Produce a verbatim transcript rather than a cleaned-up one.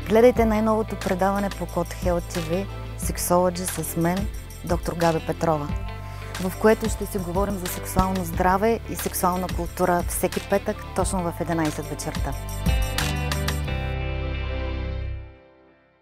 Гледайте най-новото предаване по Код Хелт ти ви Sexology с мен, доктор Габи Петрова, в което ще си говорим за сексуално здраве и сексуална култура всеки петък, точно в единайсет вечерта.